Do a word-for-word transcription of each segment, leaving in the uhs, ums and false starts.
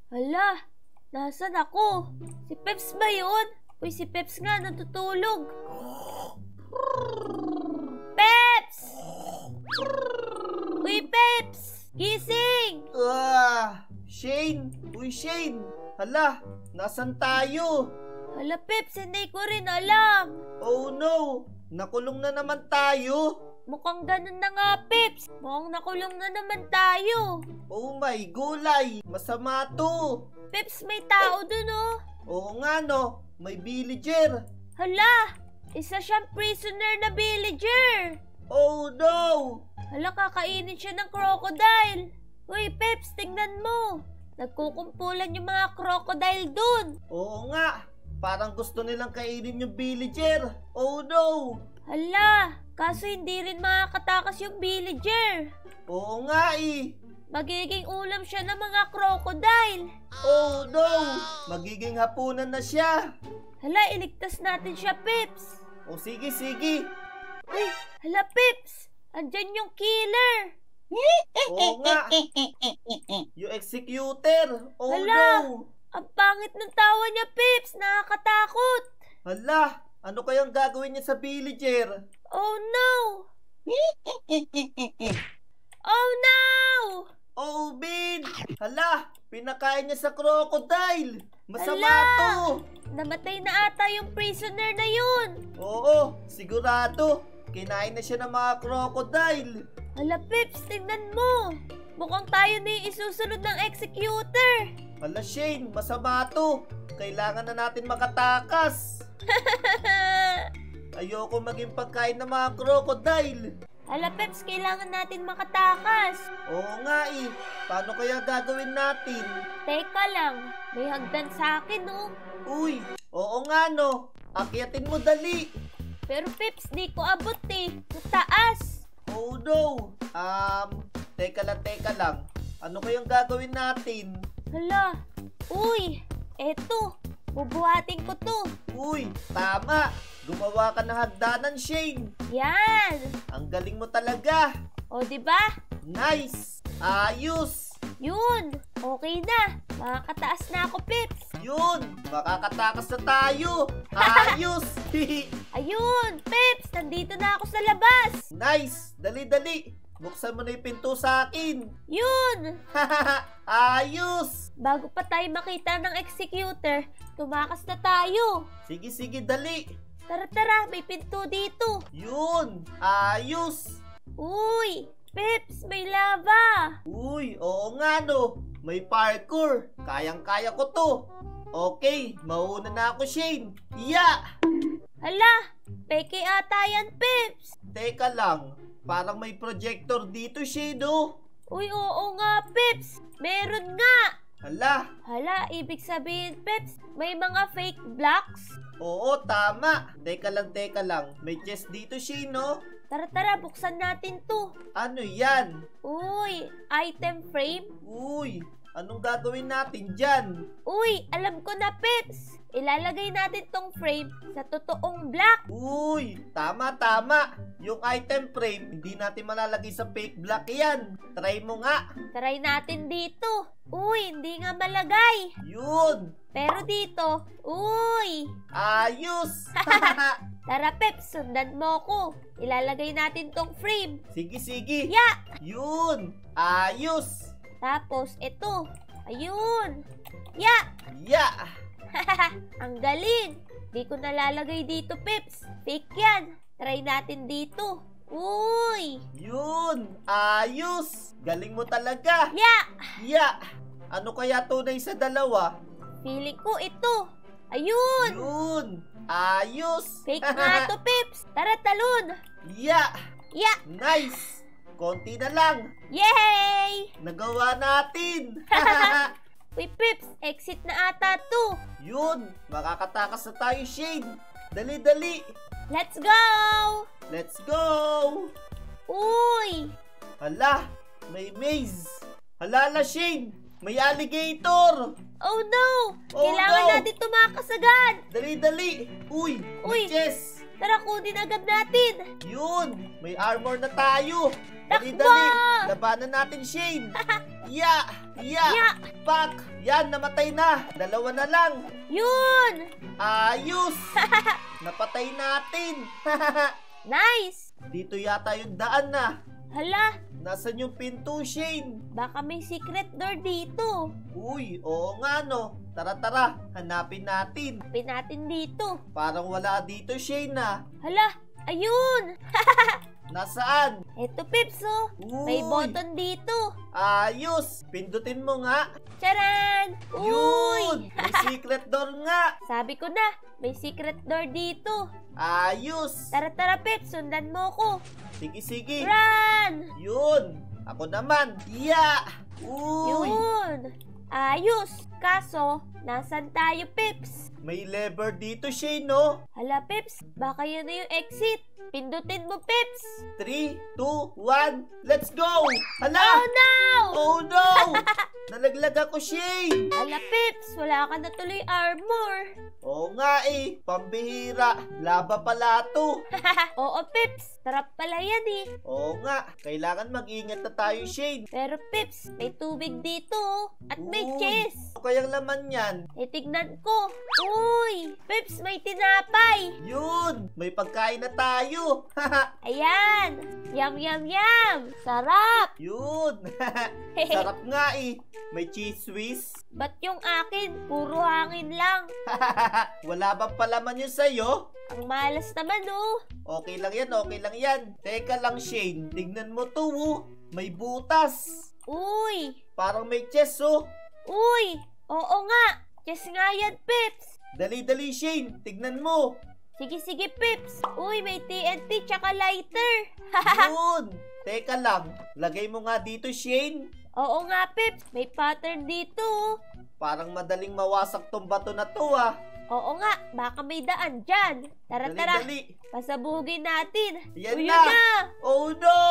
Hala, nasan ako? Si Peps ba yun? Uy, si Peps nga, natutulog. Peps! Uy, Peps! Gising! Ah, Shane! Uy, Shane! Hala, nasan tayo? Hala, Peps, hindi ko rin alam. Oh no! Nakulong na naman tayo! Mukhang ganun na nga, Peps. Mukhang nakulong na naman tayo. Oh my gulay! Masama to! Peps, may tao dun, oh. Oo nga no, may villager! Hala, isa siyang prisoner na villager. Oh no! Hala, kakainin siya ng crocodile. Uy, Peps, tingnan mo. Nagkukumpulan yung mga crocodile dun. Oo nga, parang gusto nilang kainin yung villager. Oh no! Hala, kaso hindi rin makakatakas yung villager. Oo nga eh! Magiging ulam siya ng mga crocodile. Oh no! Magiging hapunan na siya. Hala, iligtas natin siya, Peps. O sige, sige. Uy, hala, Peps. Andyan yung killer. Oo nga. Yung executor. Oh Hala, no! ang pangit ng tawa niya, Peps. Nakakatakot. Hala, ano kayang gagawin niya sa villager? Oh no! Oh no! Oh, Bin! Hala, pinakain niya sa crocodile. Masama Hala! to. Namatay na ata yung prisoner na yun. Oo, sigurado. Kinain na siya ng mga crocodile. Hala, Peps, tingnan mo. Mukhang tayo na yung isusunod ng executor. Hala, Shane, masama to. Kailangan na natin makatakas. Ayoko maging pagkain ng mga crocodile. Hala, Peps, kailangan natin makatakas. Oo nga eh. Paano kaya gagawin natin? Teka lang, may hagdan sa akin, oh. Uy, oo nga no. Akyatin mo dali. Pero, Peps, di ko abot eh. Sa taas. Oh no. Um, teka lang, teka lang. Ano kayang gagawin natin? Hala, uy, eto. Bubuhatin ko to. Uy, tama. Gumawa ka ng hagdanan, Shane. Yan. Ang galing mo talaga. O, di ba? Nice. Ayos. Yun. Okay na. Makakataas na ako, Peps. Yun. Makakatakas na tayo. Ayos. Ayun, Peps. Nandito na ako sa labas. Nice. Dali, dali. Buksan mo na yung pinto sa akin. Yun. Ayos. Bago pa tayo makita ng executor, tumakas na tayo. Sige, sige, dali. Tara, tara. May pinto dito. Yun. Ayos. Uy, Peps, may lava. Uy, oo nga no. May parkour. Kayang-kaya ko to. Okay, mauna na ako, Shane. Yeah! Hala, peke ata yan, Peps. Teka lang. Parang may projector dito, Shane, oh. Uy, oo nga, Peps. Meron nga. Hala. Hala, ibig sabihin, Peps, may mga fake blocks? Oo, tama. Teka lang, teka lang. May chest dito, Shane, oh. Tara, tara, buksan natin to. Ano yan? Uy, item frame? Uy, anong gagawin natin dyan? Uy, alam ko na, Peps. Ilalagay natin tong frame sa totoong block. Uy, tama, tama. Yung item frame, hindi natin malalagay sa fake block yan. Try mo nga. Try natin dito. Uy, hindi nga malagay. Yun. Pero dito, uy. Ayos. Tara, Peps, sundan mo ko. Ilalagay natin tong frame. Sige, sige. Ya! Yun. Ayos. Tapos, ito. Ayun. Ya! Ya. Ang galing. Di ko nalalagay dito, Peps. Fake yan. Try natin dito. Uy! Yun. Ayos. Galing mo talaga. Ya! Ya. Ano kaya tunay sa dalawa? Feeling ko ito. Ayun! Yun. Ayos. Fake nga to, Peps. Tara, talon. Ya. Ya! Nice. Konti na lang. Yay! Nagawa natin. Uy, Peps, exit na ata to. Yun. Makakatakas na tayo, Shane. Dali, dali. Let's go! Let's go. Uy! Hala, may maze. Hala, hala, Shane. May alligator. Oh no! Oh, Kailangan no. natin tumakas agad. Dali, dali. Uy, Uy. may chest. Tara, kunin agad natin. Yun, may armor na tayo. Dali, Takbo! dali. Labanan natin, Shane. Ya! Ya! Ya! Pak! Yan, namatay na. Dalawa na lang. Yun! Ayos! Napatay natin. Nice! Dito yata yung daan na. Hala, Nasaan yung pinto, Shane? baka may secret door dito. Uy, oo nga no. Tara, tara. Hanapin natin. Hanapin natin dito. Parang wala dito, Shane ah. Hala, ayun! Nasaan? Eto, Pips, oh. Uy, May button dito. ayos. Pindutin mo nga. Charan! Yun! Uy! May secret door nga. Sabi ko na, may secret door dito. Ayos. Tara, tara, Pips, sundan mo ko. Sige, sige. Run! Yun. Ako naman. Ya! Uy! Yun! Ayos! Kaso, nasan tayo, Pips? May lever dito, Shane, no? Hala, Pips, baka yun na yung exit. Pindutin mo, Pips! three, two, one, let's go! Hala! Oh, no! Oh, no! Nalaglag ako, Shane! Hala, Pips, wala ka na tuloy armor. Oo nga eh, pambihira. Laba pala to. Oo, Pips, sarap pala yan eh. Oo nga, kailangan mag-ingat na tayo, Shane. Pero, Pips, may tubig dito oh. At may Uy, chest. ano kayang laman yan? E, tignan ko. Uy, Pips, may tinapay. Yun, may pagkain na tayo. Ayan. Yum, yum, yum. Sarap. Yun. Sarap nga eh. May cheese whiz. Ba't yung akin, puro hangin lang? Wala bang palaman yun sa'yo? Ang malas naman oh. Okay lang yan, okay lang yan. Teka lang, Shane. Tignan mo to, oh. May butas. Uy, Parang may chest, oh. uy. Oo nga. Yes nga yan, Pips. Dali-dali, Shane. Tignan mo. Sige, sige, Pips. Uy, may T N T tsaka lighter. Yun. Teka lang. Lagay mo nga dito, Shane. Oo nga, Pips. May pattern dito oh. Parang madaling mawasak tong bato na to, ah. Oo nga, baka may daan dyan. Tara, tara. Dali-dali. Pasabugin natin. Yan Uy, na. yun na. Oh, no.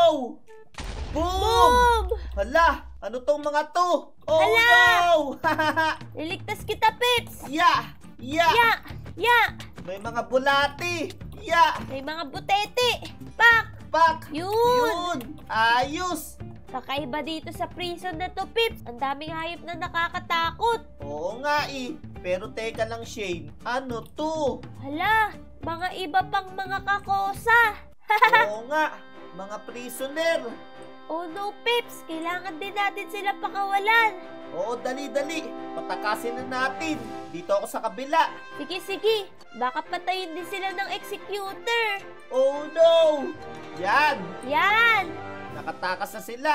Boom! Boom! Hala, ano tong mga to? Oh, Hala! no! Niligtas kita, Pips. ya! Ya! Ya! Ya! May mga bulati! Ya! May mga butete. Pak! Pak! Yun! Yun! Ayos! Kakaiba dito sa prison na to, Pips. Ang daming hayop na nakakatakot. Oo nga eh. Pero teka lang, Shane. Ano to? Hala, mga iba pang mga kakosa. Oo nga. Mga prisoner. Oh no, Pips. Kailangan din natin sila pakawalan. Oo, dali-dali. Patakasin na natin. Dito ako sa kabila. Sige, sige. Baka patayin din sila ng executor. Oh no! Yan! Yan! Nakatakas na sila.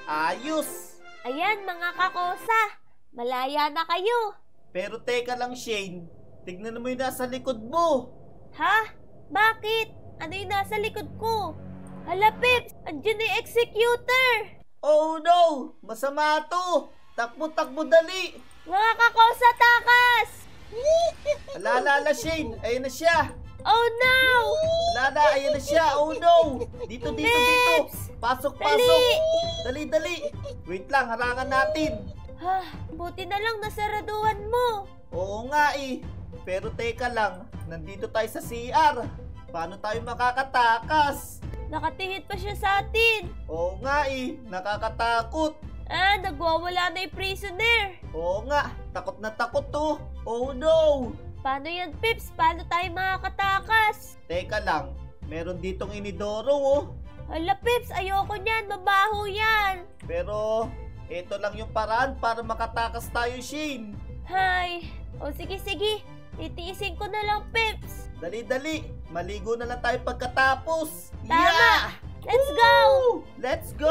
Ayos! Ayan, mga kakosa. Malaya na kayo. Pero teka lang, Shane. Tignan mo yung nasa likod mo. Ha? Bakit? Ano yung nasa likod ko? Hala, Pips! Andiyan na yung executor! Oh no! Masama to! Takbo-takbo dali! Mga kakosa, takas! Ala, ala, ala, Shane! Ayun na siya! Oh no! Ala, ala, ayun na siya! Oh no! Dito, dito, dito! Pips! Pasok, Dali! pasok! Dali, dali! Wait lang, harangan natin! Ha, buti na lang nasaraduhan mo. Oo nga eh! Pero teka lang, nandito tayo sa C R. Paano tayo makakatakas? Nakatingin pa siya sa atin. Oo nga eh, nakakatakot. Ah, nagwawala na yung prisoner. Oo nga, takot na takot to. Oh no! Paano yan, Pips? Paano tayo makakatakas? Teka lang, meron ditong inidoro oh. Hala, Pips, ayoko niyan. Mabaho yan. Pero, ito lang yung paraan para makatakas tayo, Shane. Hay. O sige, sige. Titiisin ko na lang, Pips. Dali, dali. Maligo na lang tayo pagkatapos. Tama. Yeah! Let's go! Woo! Let's go!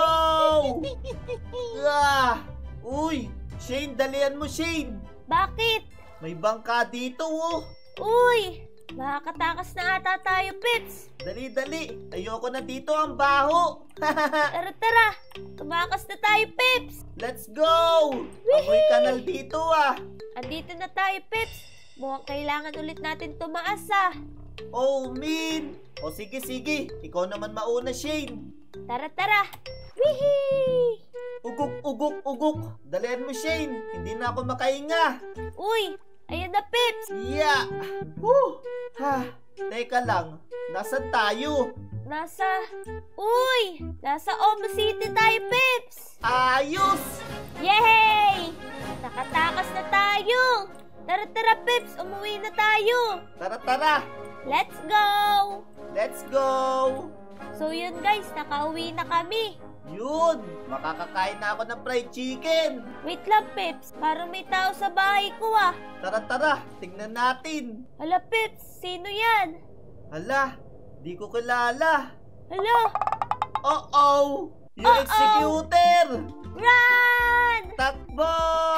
Ah! Uy! Shane, dalian mo, Shane! Bakit? May bangka dito, oh! Uy! Makakatakas na ata tayo, Pips. Dali, dali! Ayoko na dito, ang baho! Tara, tara. Tumakas na tayo, Pips. Let's go! Amoy kanal dito, ah! Andito na tayo, Pips. Mukhang kailangan ulit natin tumaas, ah. Oh, min! O sige, sige. Ikaw naman mauna, Shane. Tara, tara. Wihee! Ugok, ugok, ugok. Dalian mo, Shane. Hindi na ako makahinga. Uy! Ayan na, Pips. Yeah! Woo! Ha! Teka lang. Nasaan tayo? Nasa... Uy! Nasa Omo City tayo, Pips! Ayos! Yay! Nakatakas na tayo! Tara, tara, Pips! Umuwi na tayo! Tara, tara! Let's go! Let's go! So yun guys, nakauwi na kami. Yun! Makakakain na ako ng fried chicken! Wait lang, Pips. Parang may tao sa bahay ko ah. Tara, tara! Tingnan natin! Hala, Pips. Sino yan? Hala! Di ko kilala! Hala! Uh-oh! Yung Uh-oh! executor! Run! Takbo!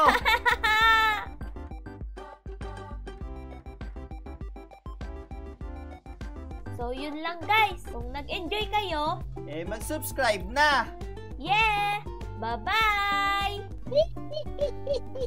So yun lang guys. Kung nag-enjoy kayo, Eh, mag-subscribe na! yeah! Bye-bye!